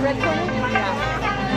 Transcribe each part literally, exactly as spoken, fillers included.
red corner? Yeah.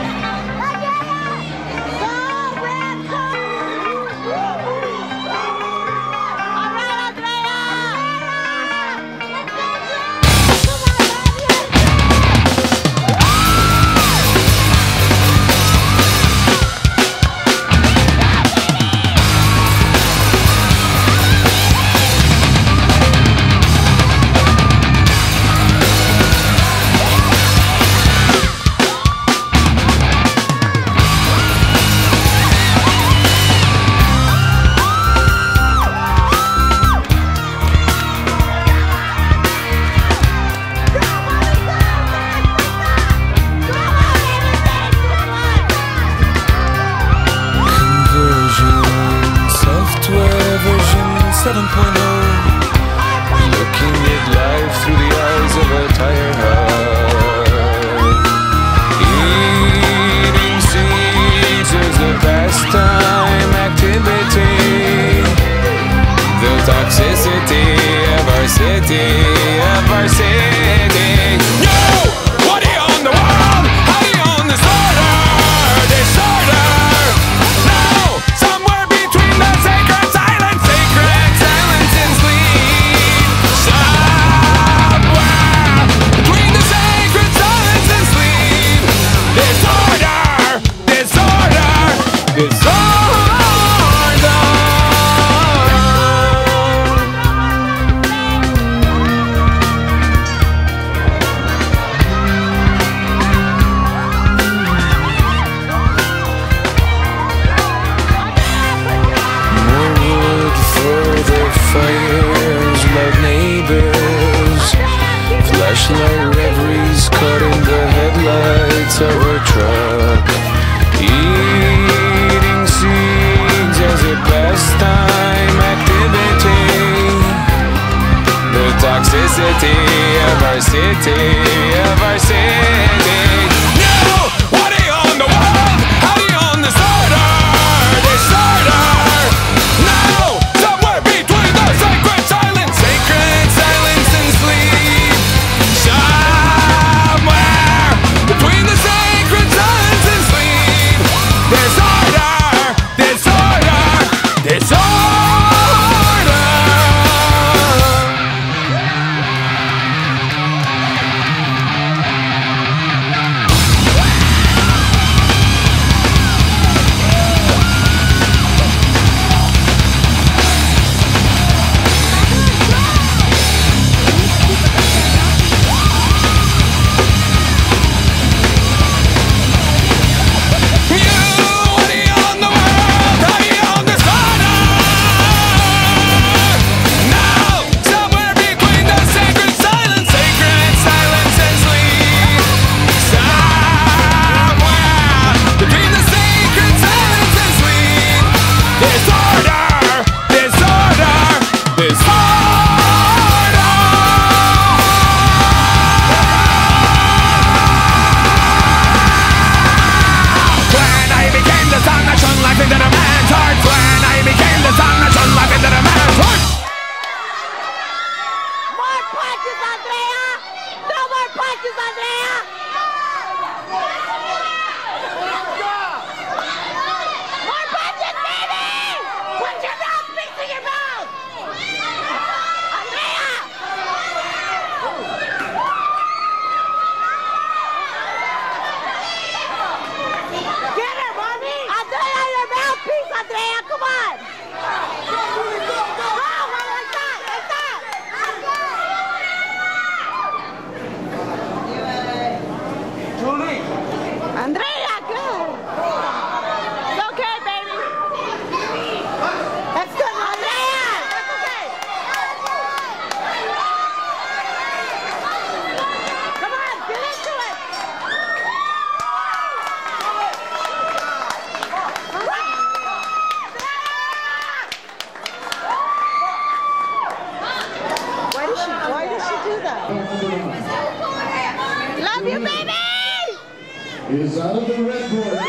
seven point oh, looking at life through the eyes of a tired heart. Eating seeds is a pastime activity. The toxicity of our city, of our city. Yo! What are you on the world? How are you on disorder? Disorder! Now! Somewhere between the sacred silence, sacred silence and sleep. Somewhere between the sacred silence and sleep. Disorder! Disorder! Disorder! Fires, loud neighbors, flashlight reveries caught in the headlights of a truck. Eating seeds as a pastime activity. The toxicity of our city, of our city. No! What are you on the world? How are you on disorder? Disorder! No! Sacred silence, sacred silence and sleep. Somewhere between the sacred silence and sleep. Disorder, disorder, disorder. Andrea, come on! Go, go, go! Like that, like that! Julie! Andrea, good! It's okay, baby! That's good, Andrea! That's okay! Come on, get into it! Why does she do that? Love you, baby! Is out of the red corner.